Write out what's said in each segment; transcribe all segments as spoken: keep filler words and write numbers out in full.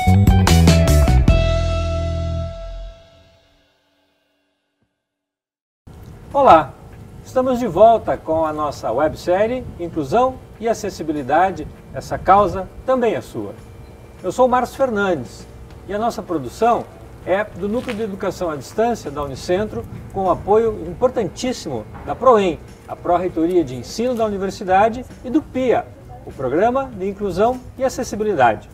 Olá, estamos de volta com a nossa websérie Inclusão e Acessibilidade, essa causa também é sua. Eu sou o Márcio Fernandes e a nossa produção é do Núcleo de Educação à Distância da Unicentro, com o apoio importantíssimo da PROEM, a Pró-Reitoria de Ensino da Universidade, e do PIA, o Programa de Inclusão e Acessibilidade.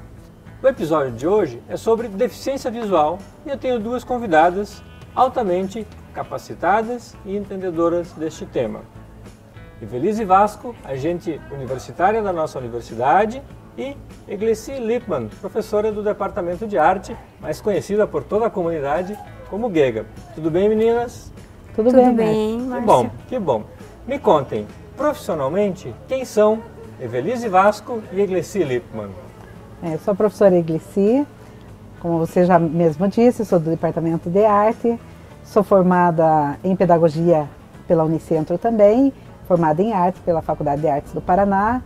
O episódio de hoje é sobre deficiência visual e eu tenho duas convidadas altamente capacitadas e entendedoras deste tema. Evelise Vasco, agente universitária da nossa universidade, e Eglesi Lippmann, professora do Departamento de Arte, mais conhecida por toda a comunidade como Gega. Tudo bem, meninas? Tudo, Tudo bem, bem, Márcio. Que bom, que bom. Me contem, profissionalmente, quem são Evelise Vasco e Eglesi Lippmann? É, eu sou a professora Eglesi, como você já mesmo disse, sou do Departamento de Arte, sou formada em Pedagogia pela Unicentro também, formada em Arte pela Faculdade de Artes do Paraná.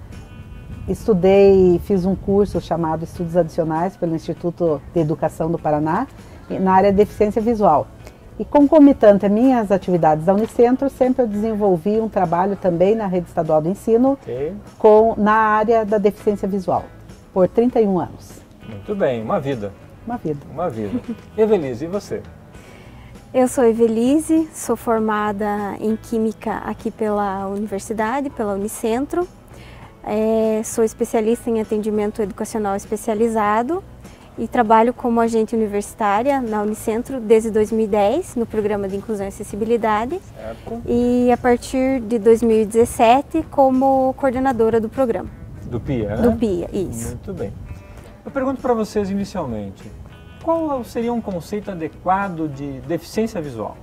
Estudei, fiz um curso chamado Estudos Adicionais pelo Instituto de Educação do Paraná, na área de deficiência visual. E concomitante a minhas atividades da Unicentro, sempre eu desenvolvi um trabalho também na Rede Estadual do Ensino, Okay. com, na área da deficiência visual, por trinta e um anos. Muito bem, uma vida. Uma vida. Uma vida. Evelise, e você? Eu sou Evelise, sou formada em Química aqui pela Universidade, pela Unicentro. É, sou especialista em atendimento educacional especializado e trabalho como agente universitária na Unicentro desde dois mil e dez, no Programa de Inclusão e Acessibilidade. Certo. E a partir de dois mil e dezessete como coordenadora do programa. Do PIA, né? Do PIA, isso. Muito bem. Eu pergunto para vocês inicialmente, qual seria um conceito adequado de deficiência visual?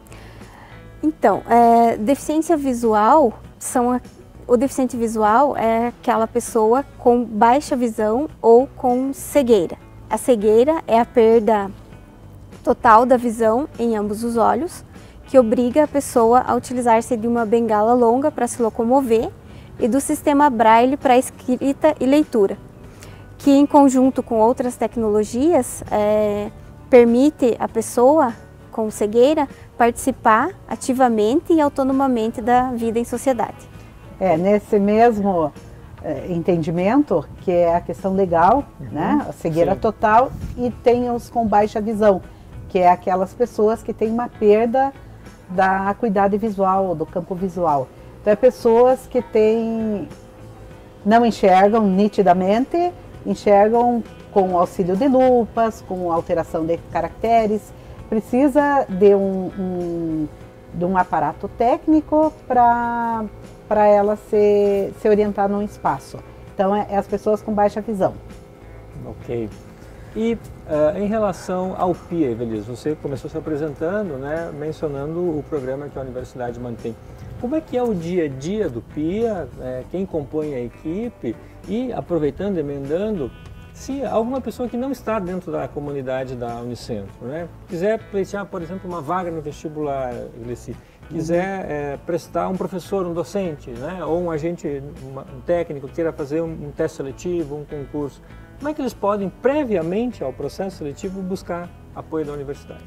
Então, é, deficiência visual são a, o deficiente visual é aquela pessoa com baixa visão ou com cegueira. A cegueira é a perda total da visão em ambos os olhos, que obriga a pessoa a utilizar-se de uma bengala longa para se locomover e do sistema Braille para escrita e leitura, que em conjunto com outras tecnologias é, permite a pessoa com cegueira participar ativamente e autonomamente da vida em sociedade. É, nesse mesmo é, entendimento, que é a questão legal, uhum, né? A cegueira sim. total, e tem os com baixa visão, que é aquelas pessoas que têm uma perda da acuidade visual, do campo visual. Então é pessoas que têm, não enxergam nitidamente, enxergam com auxílio de lupas, com alteração de caracteres, precisa de um, um, de um aparato técnico para para ela se, se orientar num espaço. Então é, é as pessoas com baixa visão. Ok. E uh, em relação ao PIA, Evelise, você começou se apresentando, né, mencionando o programa que a universidade mantém. Como é que é o dia a dia do PIA, é, quem compõe a equipe e, aproveitando, emendando, se alguma pessoa que não está dentro da comunidade da Unicentro, né, quiser pleitear, por exemplo, uma vaga no vestibular, Eglesi, quiser é, prestar um professor, um docente, né, ou um agente, uma, um técnico, queira fazer um, um teste seletivo, um concurso, como é que eles podem, previamente ao processo seletivo, buscar apoio da universidade?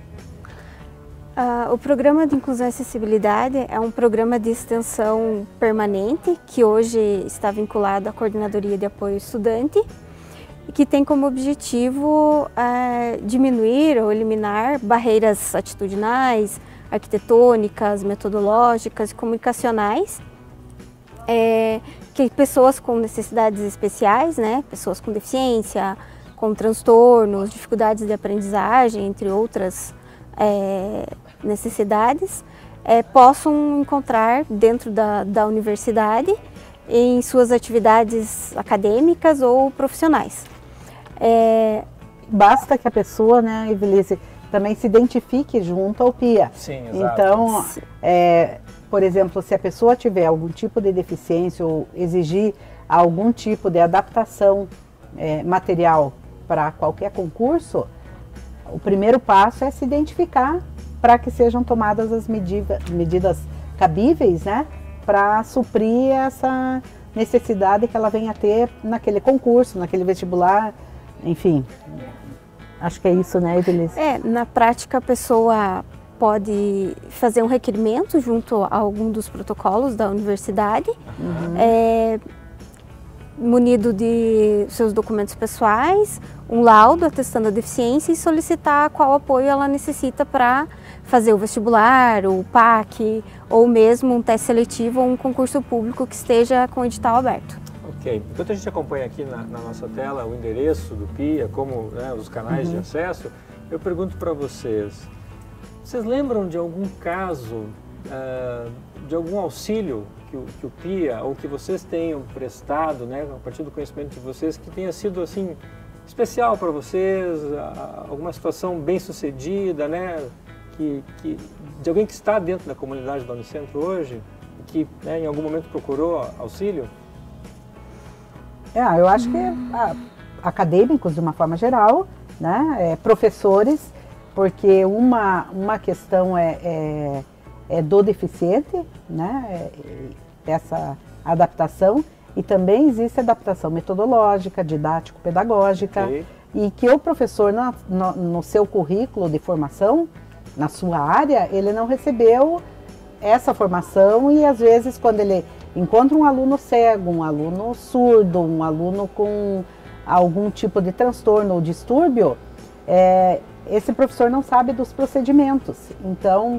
Uh, o Programa de Inclusão e Acessibilidade é um programa de extensão permanente que hoje está vinculado à Coordenadoria de Apoio Estudante e que tem como objetivo uh, diminuir ou eliminar barreiras atitudinais, arquitetônicas, metodológicas e comunicacionais, é, que pessoas com necessidades especiais, né, pessoas com deficiência, com transtornos, dificuldades de aprendizagem, entre outras é, necessidades, é, possam encontrar dentro da, da universidade em suas atividades acadêmicas ou profissionais. É, Basta que a pessoa, né, Evelise, também se identifique junto ao PIA. Sim, exato. Então, é, por exemplo, se a pessoa tiver algum tipo de deficiência ou exigir algum tipo de adaptação é, material para qualquer concurso, o primeiro passo é se identificar para que sejam tomadas as medida, medidas cabíveis, né, para suprir essa necessidade que ela venha a ter naquele concurso, naquele vestibular. enfim, acho que é isso, né, Evelise? É, na prática a pessoa pode fazer um requerimento junto a algum dos protocolos da universidade, uhum. é, munido de seus documentos pessoais, um laudo atestando a deficiência e solicitar qual apoio ela necessita para fazer o vestibular, o P A C, ou mesmo um teste seletivo ou um concurso público que esteja com o edital aberto. Ok. Enquanto a gente acompanha aqui na, na nossa tela o endereço do P I A, como, né, os canais uhum. de acesso, eu pergunto para vocês, vocês lembram de algum caso, uh, de algum auxílio que o, que o P I A ou que vocês tenham prestado, né, a partir do conhecimento de vocês, que tenha sido assim especial para vocês, uh, alguma situação bem sucedida, né, que, que, de alguém que está dentro da comunidade da Unicentro hoje, que, né, em algum momento procurou auxílio? É, eu acho que ah, acadêmicos de uma forma geral, né, é, professores, porque uma, uma questão é, é, é do deficiente, né, é, essa adaptação, e também existe adaptação metodológica, didático-pedagógica, okay. E que o professor, na, no, no seu currículo de formação, na sua área, ele não recebeu essa formação e às vezes quando ele encontra um aluno cego, um aluno surdo, um aluno com algum tipo de transtorno ou distúrbio, é, esse professor não sabe dos procedimentos. Então,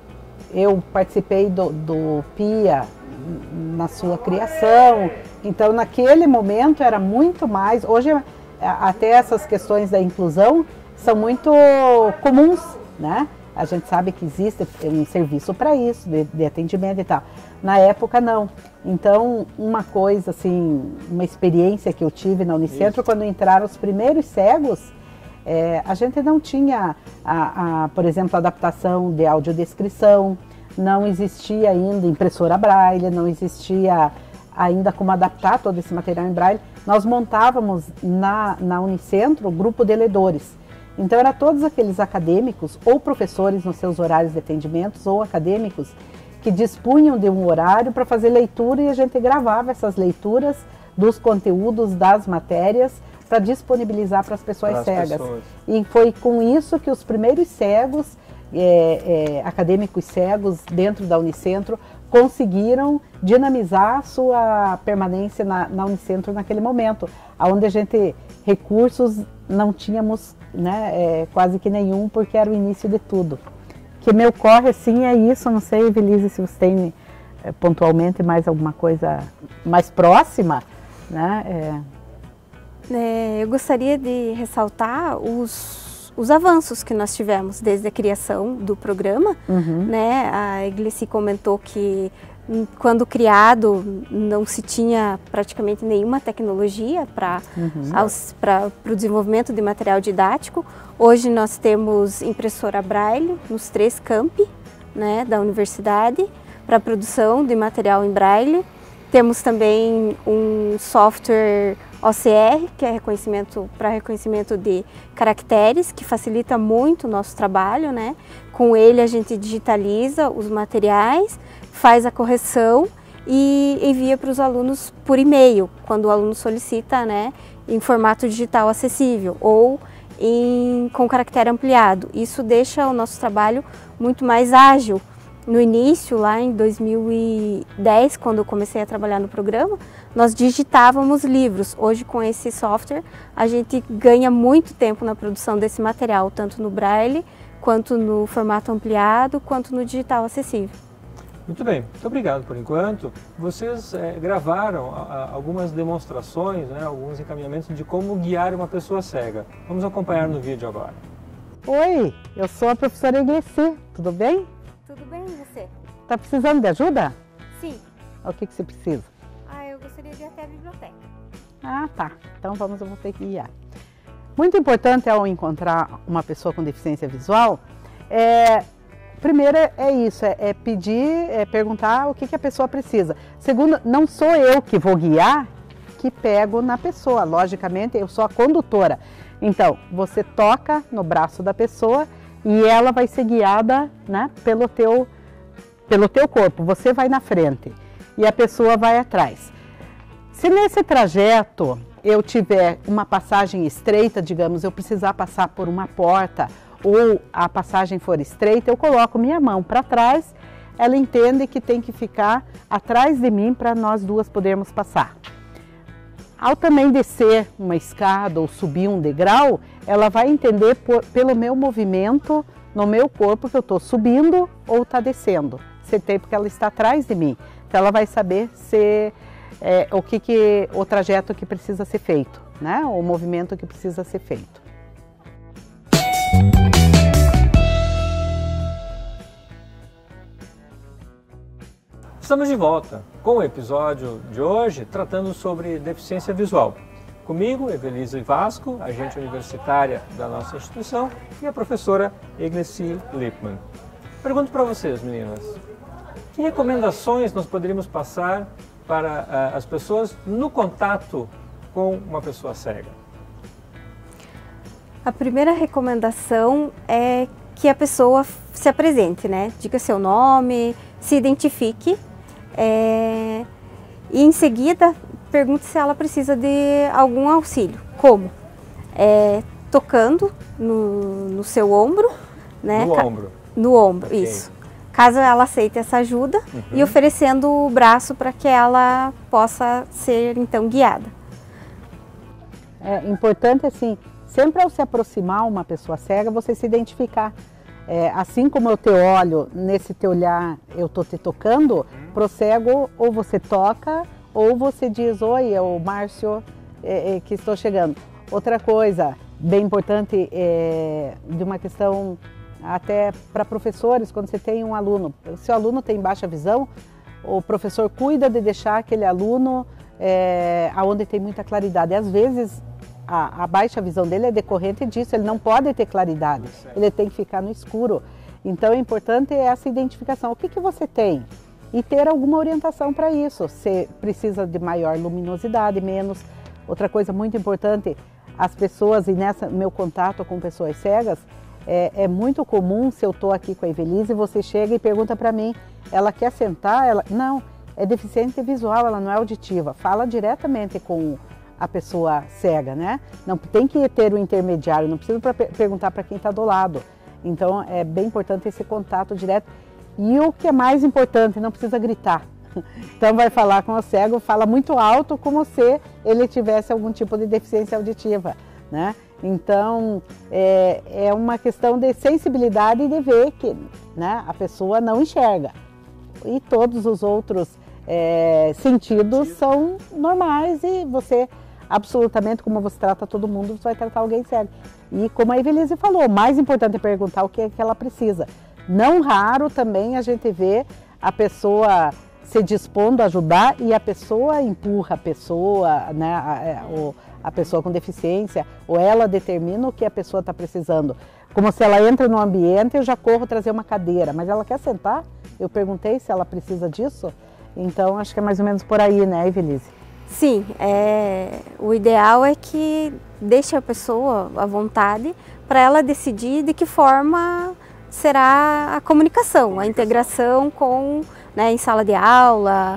eu participei do, do P I A na sua criação, então naquele momento era muito mais, hoje até essas questões da inclusão são muito comuns, né? A gente sabe que existe um serviço para isso, de, de atendimento e tal. Na época, não. Então, uma coisa, assim, uma experiência que eu tive na Unicentro, isso. Quando entraram os primeiros cegos, é, a gente não tinha, a, a, por exemplo, adaptação de audiodescrição, não existia ainda impressora braille, não existia ainda como adaptar todo esse material em braille. Nós montávamos na, na Unicentro o grupo de ledores. Então, era todos aqueles acadêmicos ou professores nos seus horários de atendimentos ou acadêmicos que dispunham de um horário para fazer leitura e a gente gravava essas leituras dos conteúdos das matérias para disponibilizar para as pessoas para cegas. As pessoas. E foi com isso que os primeiros cegos, é, é, acadêmicos cegos dentro da Unicentro, conseguiram dinamizar a sua permanência na, na Unicentro naquele momento, onde a gente, recursos não tínhamos, né, é, quase que nenhum, porque era o início de tudo. O que me ocorre, assim, é isso. Não sei, Evelise, se você tem é, pontualmente mais alguma coisa mais próxima, né? É... É, eu gostaria de ressaltar os, os avanços que nós tivemos desde a criação do programa, uhum. né? A Iglesi comentou que quando criado não se tinha praticamente nenhuma tecnologia para uhum. o desenvolvimento de material didático. Hoje nós temos impressora braille nos três campi, né, da universidade para a produção de material em braille. Temos também um software O C R, que é reconhecimento para reconhecimento de caracteres, que facilita muito o nosso trabalho, né? Com ele a gente digitaliza os materiais, faz a correção e envia para os alunos por e-mail, quando o aluno solicita, né, em formato digital acessível ou em, com caractere ampliado. Isso deixa o nosso trabalho muito mais ágil. No início, lá em dois mil e dez, quando eu comecei a trabalhar no programa, nós digitávamos livros. Hoje, com esse software, a gente ganha muito tempo na produção desse material, tanto no braille, quanto no formato ampliado, quanto no digital acessível. Muito bem, muito obrigado por enquanto. Vocês é, gravaram a, a, algumas demonstrações, né, alguns encaminhamentos de como guiar uma pessoa cega. Vamos acompanhar no vídeo agora. Oi, eu sou a professora Iglesi, tudo bem? Tudo bem, e você? Tá precisando de ajuda? Sim. O que que você precisa? Ah, eu gostaria de ir até a biblioteca. Ah, tá. Então vamos, eu vou ter que guiar. Muito importante ao encontrar uma pessoa com deficiência visual, é, primeiro é isso, é, é pedir, é perguntar o que, que a pessoa precisa. Segundo, não sou eu que vou guiar, que pego na pessoa. Logicamente, eu sou a condutora. Então, você toca no braço da pessoa e ela vai ser guiada, né, pelo teu, pelo teu corpo. Você vai na frente e a pessoa vai atrás. Se nesse trajeto eu tiver uma passagem estreita, digamos, eu precisar passar por uma porta ou a passagem for estreita, eu coloco minha mão para trás, ela entende que tem que ficar atrás de mim para nós duas podermos passar. Ao também descer uma escada ou subir um degrau, ela vai entender por, pelo meu movimento no meu corpo que eu estou subindo ou está descendo. Acertei porque ela está atrás de mim. Então ela vai saber se, é, o, que que, o trajeto que precisa ser feito, né? O movimento que precisa ser feito. Estamos de volta com o episódio de hoje tratando sobre deficiência visual. Comigo, Evelise Vasco, agente universitária da nossa instituição, e a professora Eglesi Lippmann. Pergunto para vocês, meninas, que recomendações nós poderíamos passar para uh, as pessoas no contato com uma pessoa cega? A primeira recomendação é que a pessoa se apresente, né? Diga seu nome, se identifique. É, e em seguida pergunte se ela precisa de algum auxílio. Como? É, tocando no, no seu ombro, né? No ombro. No ombro, Okay. Isso. Caso ela aceite essa ajuda, uhum. E oferecendo o braço para que ela possa ser então guiada. É importante assim, sempre ao se aproximar uma pessoa cega, você se identificar. É, assim como eu te olho, nesse teu olhar eu estou te tocando, pro cego ou você toca ou você diz, oi, é o Márcio é, é, que estou chegando. Outra coisa bem importante, é, de uma questão até para professores, quando você tem um aluno, se o aluno tem baixa visão, o professor cuida de deixar aquele aluno é, onde tem muita claridade. E às vezes A, a baixa visão dele é decorrente disso, ele não pode ter claridade, ele tem que ficar no escuro. Então é importante essa identificação, o que, que você tem? E ter alguma orientação para isso, se precisa de maior luminosidade, menos. Outra coisa muito importante, as pessoas, e nessa meu contato com pessoas cegas, é, é muito comum, se eu estou aqui com a Evelise, você chega e pergunta para mim, ela quer sentar? Ela... Não, é deficiente visual, ela não é auditiva, fala diretamente com a pessoa cega, né? Não tem que ter o intermediário, não precisa pra perguntar para quem está do lado. Então é bem importante esse contato direto. E o que é mais importante, não precisa gritar. Então vai falar com o cego, fala muito alto como se ele tivesse algum tipo de deficiência auditiva, né? Então é, é uma questão de sensibilidade e de ver que, né, a pessoa não enxerga. E todos os outros é, sentidos são normais e você... absolutamente, como você trata todo mundo, você vai tratar alguém cego. E como a Evelise falou, o mais importante é perguntar o que é que ela precisa. Não raro também a gente vê a pessoa se dispondo a ajudar e a pessoa empurra a pessoa, né, a, a, a pessoa com deficiência, ou ela determina o que a pessoa está precisando. Como se ela entra no ambiente, eu já corro trazer uma cadeira, mas ela quer sentar? Eu perguntei se ela precisa disso. Então, acho que é mais ou menos por aí, né, Evelise? Sim, é, o ideal é que deixe a pessoa à vontade para ela decidir de que forma será a comunicação, a integração com, né, em sala de aula,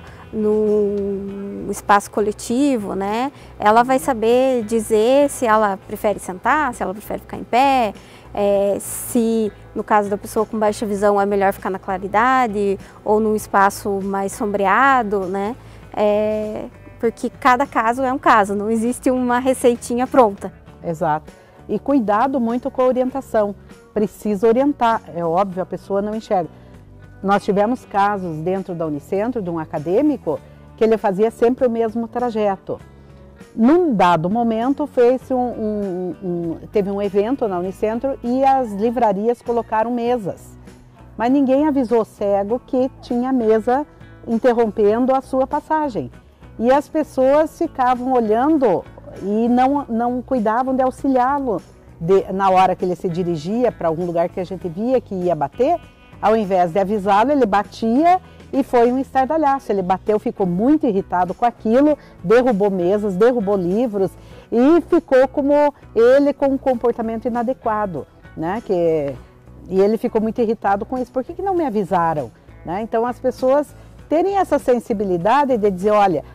no espaço coletivo, né? Ela vai saber dizer se ela prefere sentar, se ela prefere ficar em pé, é, se no caso da pessoa com baixa visão é melhor ficar na claridade ou num espaço mais sombreado, né? É, porque cada caso é um caso, não existe uma receitinha pronta. Exato. E cuidado muito com a orientação. Precisa orientar, é óbvio, a pessoa não enxerga. Nós tivemos casos dentro da Unicentro, de um acadêmico, que ele fazia sempre o mesmo trajeto. Num dado momento, fez um, um, um, teve um evento na Unicentro e as livrarias colocaram mesas. Mas ninguém avisou o cego que tinha mesa interrompendo a sua passagem. E as pessoas ficavam olhando e não, não cuidavam de auxiliá-lo na hora que ele se dirigia para algum lugar que a gente via que ia bater. Ao invés de avisá-lo, ele batia e foi um estardalhaço. Ele bateu, ficou muito irritado com aquilo, derrubou mesas, derrubou livros e ficou como ele com um comportamento inadequado, né? Que, e ele ficou muito irritado com isso. Por que que não me avisaram? Né? Então as pessoas terem essa sensibilidade de dizer, olha,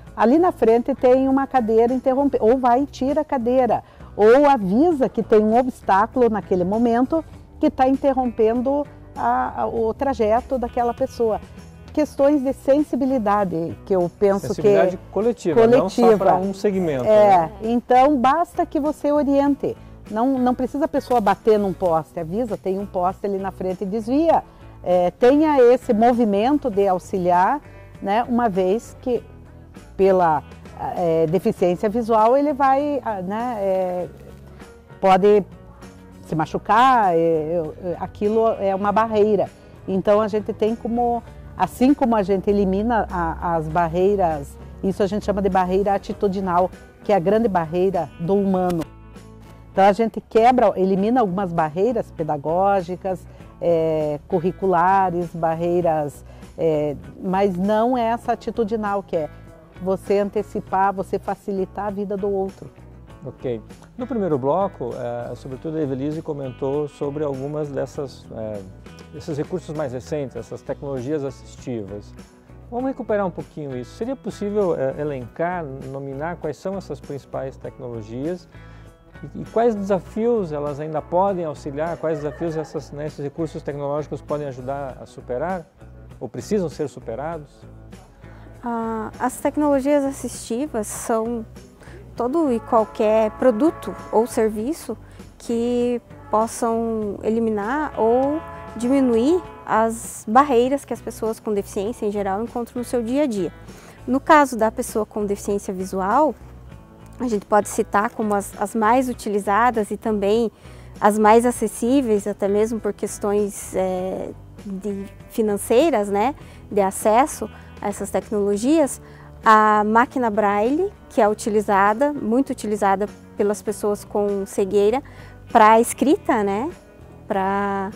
ali na frente tem uma cadeira interrompida, ou vai e tira a cadeira, ou avisa que tem um obstáculo naquele momento que está interrompendo a, a, o trajeto daquela pessoa. Questões de sensibilidade, que eu penso sensibilidade que... coletiva, coletiva, não só para um segmento. É, né? Então basta que você oriente. Não, não precisa a pessoa bater num poste, avisa, tem um poste ali na frente e desvia. É, tenha esse movimento de auxiliar, né, uma vez que pela é, deficiência visual ele vai, né, é, pode se machucar, é, aquilo é uma barreira. Então a gente tem como, assim como a gente elimina a, as barreiras, isso a gente chama de barreira atitudinal, que é a grande barreira do humano. Então a gente quebra, elimina algumas barreiras pedagógicas, é, curriculares, barreiras, é, mas não é essa atitudinal, que é você antecipar, você facilitar a vida do outro. Ok. No primeiro bloco, é, sobretudo a Evelise comentou sobre algumas dessas, é, desses recursos mais recentes, essas tecnologias assistivas. Vamos recuperar um pouquinho isso. Seria possível é, elencar, nominar quais são essas principais tecnologias e, e quais desafios elas ainda podem auxiliar, quais desafios essas, né, esses recursos tecnológicos podem ajudar a superar ou precisam ser superados? Ah, as tecnologias assistivas são todo e qualquer produto ou serviço que possam eliminar ou diminuir as barreiras que as pessoas com deficiência em geral encontram no seu dia a dia. No caso da pessoa com deficiência visual, a gente pode citar como as, as mais utilizadas e também as mais acessíveis, até mesmo por questões é, de financeiras, né, de acesso a essas tecnologias, a máquina Braille, que é utilizada, muito utilizada pelas pessoas com cegueira para escrita, né, para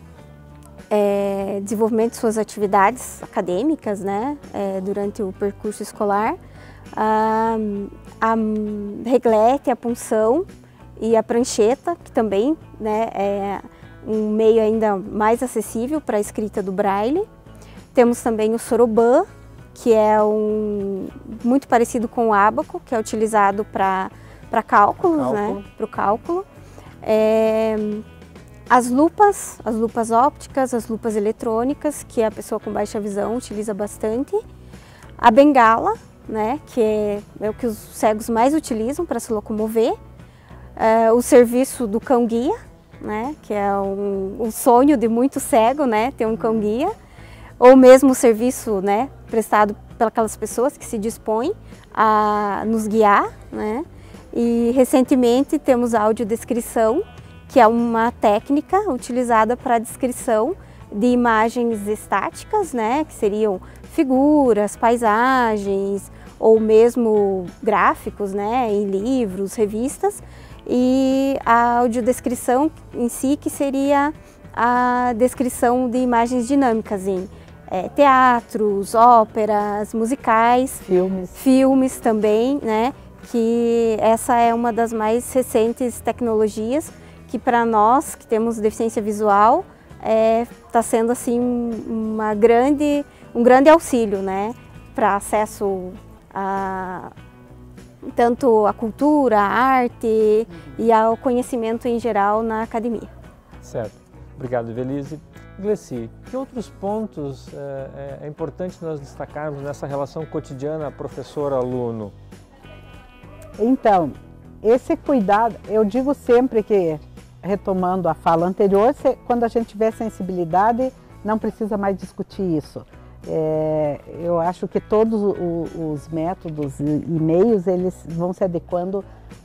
é, desenvolvimento de suas atividades acadêmicas, né, é, durante o percurso escolar. A, a reglete, a punção e a prancheta, que também, né, é um meio ainda mais acessível para a escrita do Braille. Temos também o soroban, que é um, muito parecido com o ábaco, que é utilizado para para cálculos, Cálculo. né, para o cálculo. É, as lupas, as lupas ópticas, as lupas eletrônicas, que a pessoa com baixa visão utiliza bastante. A bengala, né, que é, é o que os cegos mais utilizam para se locomover. É, o serviço do cão-guia, né, que é um, um sonho de muito cego, né, ter um cão-guia. Ou mesmo o serviço, né, prestado pelas pessoas que se dispõem a nos guiar, né. E recentemente temos a audiodescrição, que é uma técnica utilizada para a descrição de imagens estáticas, né, que seriam figuras, paisagens ou mesmo gráficos, né, em livros, revistas, e a audiodescrição em si, que seria a descrição de imagens dinâmicas em é, teatros, óperas, musicais, Filmes. filmes também, né, que essa é uma das mais recentes tecnologias que para nós que temos deficiência visual está é, sendo assim uma grande, um grande auxílio, né, para acesso a tanto à cultura, à arte uhum. e ao conhecimento em geral na academia. Certo. Obrigado, Evelise. Gleci, que outros pontos é, é importante nós destacarmos nessa relação cotidiana professor-aluno? Então, esse cuidado, eu digo sempre que, retomando a fala anterior, quando a gente tiver sensibilidade, não precisa mais discutir isso. É, eu acho que todos os métodos e meios, eles vão se adequando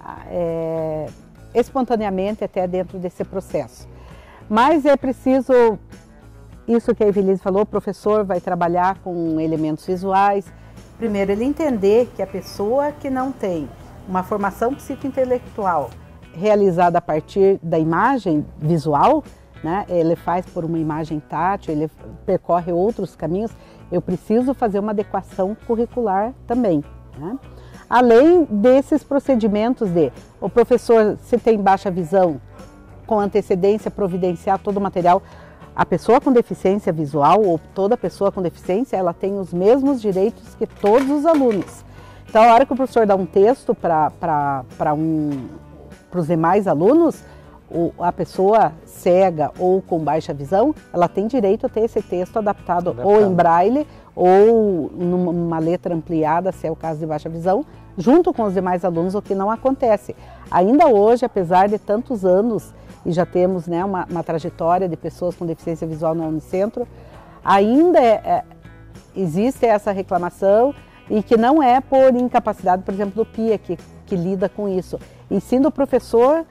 é, espontaneamente até dentro desse processo. Mas é preciso, isso que a Evelise falou, o professor vai trabalhar com elementos visuais. Primeiro, ele entender que a pessoa que não tem uma formação psicointelectual realizada a partir da imagem visual, né, ele faz por uma imagem tátil, ele percorre outros caminhos, eu preciso fazer uma adequação curricular também, né? Além desses procedimentos de o professor, se tem baixa visão, com antecedência providenciar todo o material. A pessoa com deficiência visual ou toda pessoa com deficiência, ela tem os mesmos direitos que todos os alunos. Então, a hora que o professor dá um texto para um, os demais alunos, o, a pessoa cega ou com baixa visão, ela tem direito a ter esse texto adaptado, adaptado. ou em braille ou numa letra ampliada, se é o caso de baixa visão, junto com os demais alunos, o que não acontece. Ainda hoje, apesar de tantos anos, e já temos, né, uma, uma trajetória de pessoas com deficiência visual no Unicentro, ainda é, é, existe essa reclamação, e que não é por incapacidade, por exemplo, do P I A, que, que lida com isso. E sim do professor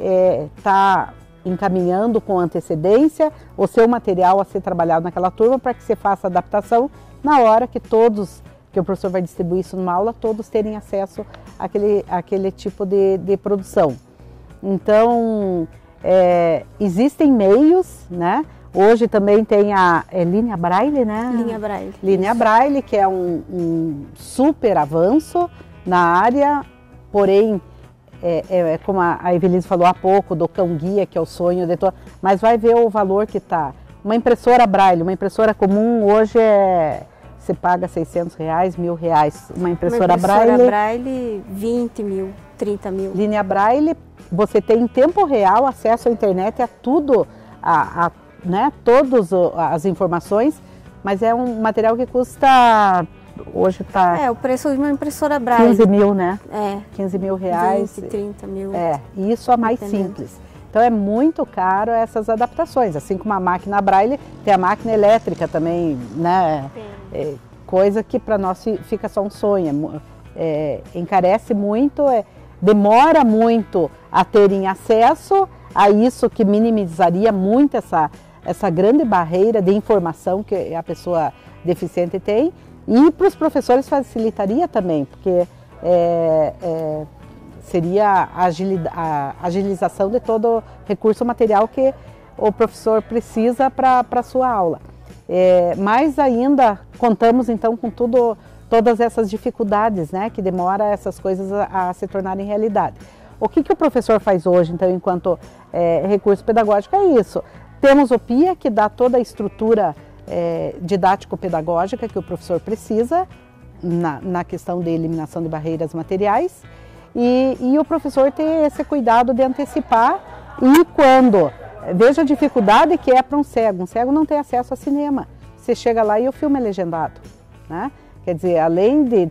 está é, encaminhando com antecedência o seu material a ser trabalhado naquela turma para que você faça a adaptação na hora que todos, que o professor vai distribuir isso numa aula, todos terem acesso àquele, àquele tipo de, de produção. Então, é, existem meios, né? Hoje também tem a é, linha Braille, né? Linha Braille. Linha Isso. Braille, que é um, um super avanço na área, porém, é, é, como a Evelise falou há pouco, do cão-guia, que é o sonho de todo, mas vai ver o valor que está. Uma impressora Braille, uma impressora comum hoje é, você paga seiscentos reais, mil reais. Uma impressora, uma impressora Braille, Braille, vinte mil, trinta mil. Linha Braille, você tem em tempo real acesso à internet, a tudo, a, a né, todas as informações, mas é um material que custa, hoje está... É, o preço de uma impressora Braille. quinze mil, né? É. quinze mil reais. vinte, trinta mil. É, e isso é mais simples. Então é muito caro essas adaptações, assim como a máquina Braille, tem a máquina elétrica também, né? É, coisa que para nós fica só um sonho, é, encarece muito, é, demora muito a terem acesso a isso, que minimizaria muito essa essa grande barreira de informação que a pessoa deficiente tem, e para os professores facilitaria também, porque é, é, seria a, a agilização de todo recurso material que o professor precisa para a sua aula. É, mas ainda contamos então com tudo, todas essas dificuldades, né, que demora essas coisas a, a se tornarem realidade. O que, que o professor faz hoje, então, enquanto é, recurso pedagógico? É isso. Temos o P I A, que dá toda a estrutura é, didático-pedagógica que o professor precisa na, na questão de eliminação de barreiras materiais, e, e o professor tem esse cuidado de antecipar, e quando veja a dificuldade que é para um cego, um cego não tem acesso a cinema, você chega lá e o filme é legendado, né? Quer dizer, além de,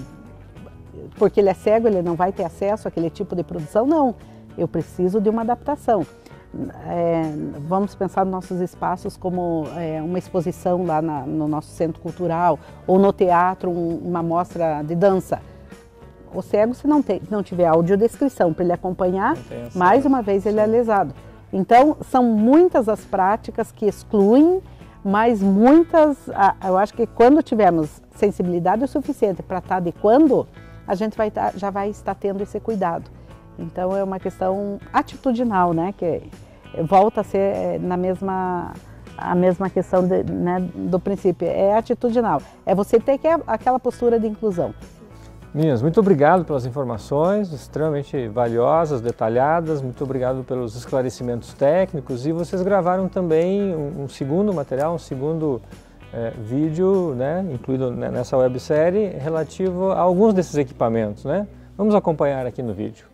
porque ele é cego, ele não vai ter acesso àquele tipo de produção, não, eu preciso de uma adaptação. É, vamos pensar nos nossos espaços como é, uma exposição lá na, no nosso centro cultural, ou no teatro, um, uma mostra de dança. O cego, se não, tem, não tiver audiodescrição para ele acompanhar, mais uma vez ele é lesado. Então, são muitas as práticas que excluem, mas muitas, eu acho que quando tivermos sensibilidade o suficiente para estar adequando, a gente vai tá, já vai estar tendo esse cuidado. Então é uma questão atitudinal, né, que volta a ser na mesma, a mesma questão de, né, do princípio, é atitudinal, é você ter que, aquela postura de inclusão. Meninas, muito obrigado pelas informações, extremamente valiosas, detalhadas, muito obrigado pelos esclarecimentos técnicos, e vocês gravaram também um, um segundo material, um segundo é, vídeo, né, incluído nessa websérie, relativo a alguns desses equipamentos, né? Vamos acompanhar aqui no vídeo.